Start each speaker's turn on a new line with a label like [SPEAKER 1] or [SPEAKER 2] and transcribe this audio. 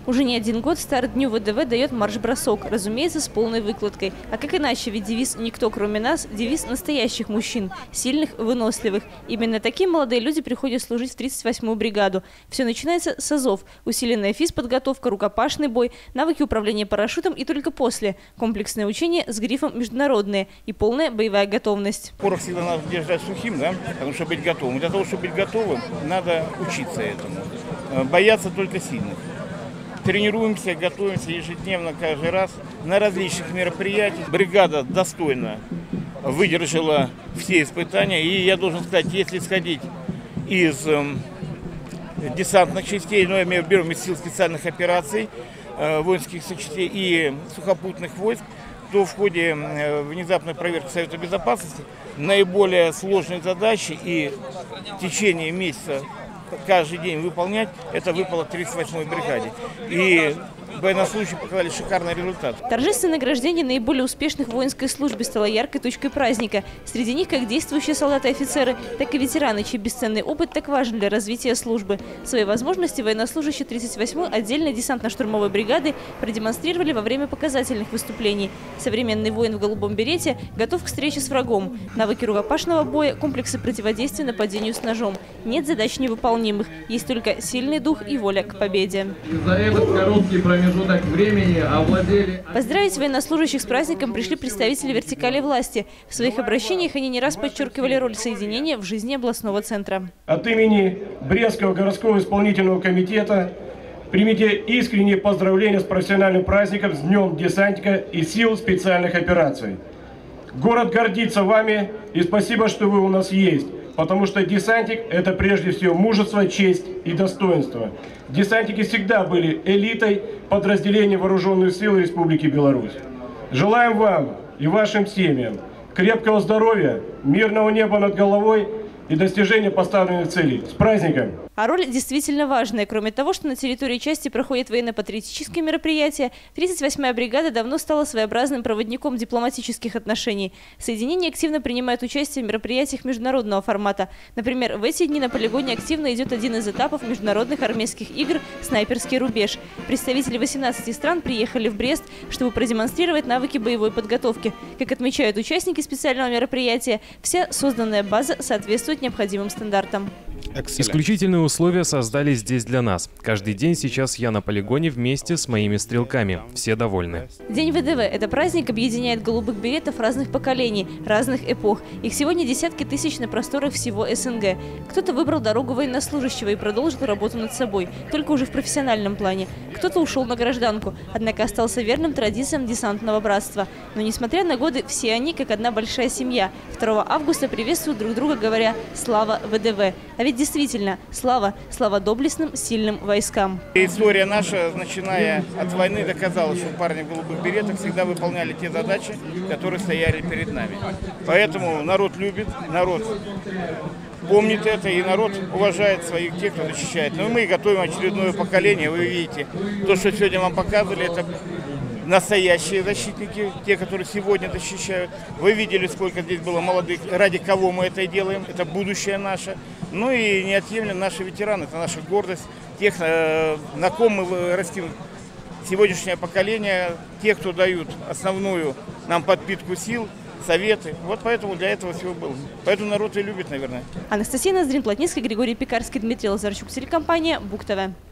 [SPEAKER 1] Уже не один год старт Дню ВДВ дает марш-бросок, разумеется, с полной выкладкой. А как иначе, ведь девиз «Никто, кроме нас» – девиз настоящих мужчин, сильных, выносливых. Именно такие молодые люди приходят служить в 38-ю бригаду. Все начинается с азов, усиленная физподготовка, рукопашный бой, навыки управления парашютом и только после – комплексное учение с грифом «международные» и полная боевая готовность.
[SPEAKER 2] Порох всегда надо держать сухим, да, потому что быть готовым. Для того, чтобы быть готовым, надо учиться этому. Бояться только сильных. Тренируемся, готовимся ежедневно, каждый раз на различных мероприятиях. Бригада достойно выдержала все испытания. И я должен сказать, если сходить из десантных частей, но я имею в виду из сил специальных операций, воинских частей и сухопутных войск, то в ходе внезапной проверки Совета Безопасности наиболее сложные задачи и в течение месяца каждый день выполнять, это выпало 38-й бригаде. И военнослужащие показали шикарный результат.
[SPEAKER 1] Торжественное награждение наиболее успешных в воинской службе стало яркой точкой праздника. Среди них как действующие солдаты и офицеры, так и ветераны, чей бесценный опыт так важен для развития службы. Свои возможности военнослужащие 38-й отдельной десантно-штурмовой бригады продемонстрировали во время показательных выступлений. Современный воин в голубом берете готов к встрече с врагом. Навыки рукопашного боя, комплексы противодействия нападению с ножом. Нет задач невыполнимых, есть только сильный дух и воля к победе.
[SPEAKER 3] За этот короткий промежуток времени овладели...
[SPEAKER 1] Поздравить военнослужащих с праздником пришли представители вертикали власти. В своих обращениях они не раз подчеркивали роль соединения в жизни областного центра.
[SPEAKER 4] От имени Брестского городского исполнительного комитета примите искренние поздравления с профессиональным праздником, с Днем десантника и сил специальных операций. Город гордится вами и спасибо, что вы у нас есть. Потому что десантник – это прежде всего мужество, честь и достоинство. Десантники всегда были элитой подразделений Вооруженных сил Республики Беларусь. Желаем вам и вашим семьям крепкого здоровья, мирного неба над головой и достижения поставленных целей. С праздником!
[SPEAKER 1] А роль действительно важная. Кроме того, что на территории части проходят военно-патриотические мероприятия, 38-я бригада давно стала своеобразным проводником дипломатических отношений. Соединение активно принимает участие в мероприятиях международного формата. Например, в эти дни на полигоне активно идет один из этапов международных армейских игр «Снайперский рубеж». Представители 18 стран приехали в Брест, чтобы продемонстрировать навыки боевой подготовки. Как отмечают участники специального мероприятия, вся созданная база соответствует необходимым стандартам.
[SPEAKER 5] Исключительные условия создали здесь для нас. Каждый день сейчас я на полигоне вместе с моими стрелками. Все довольны.
[SPEAKER 1] День ВДВ – это праздник, объединяет голубых беретов разных поколений, разных эпох. Их сегодня десятки тысяч на просторах всего СНГ. Кто-то выбрал дорогу военнослужащего и продолжил работу над собой, только уже в профессиональном плане. Кто-то ушел на гражданку, однако остался верным традициям десантного братства. Но несмотря на годы, все они, как одна большая семья, 2 августа приветствуют друг друга, говоря «Слава ВДВ». А ведь действительно, слава доблестным, сильным войскам.
[SPEAKER 2] История наша, начиная от войны, доказала, что парни в голубых беретах всегда выполняли те задачи, которые стояли перед нами. Поэтому народ любит, народ помнит это, и народ уважает своих тех, кто защищает. Но мы готовим очередное поколение. Вы видите, то, что сегодня вам показывали, это настоящие защитники, те, которые сегодня защищают. Вы видели, сколько здесь было молодых, ради кого мы это делаем, это будущее наше. Ну и неотъемлемо наши ветераны, это наша гордость, тех, на ком мы растим сегодняшнее поколение, те, кто дают основную нам подпитку сил, советы. Вот поэтому для этого всего было. Поэтому народ и любит, наверное.
[SPEAKER 1] Анастасия Ноздрин, Плотницкий, Григорий Пекарский, Дмитрий Лазарчук, телекомпания БуК ТВ.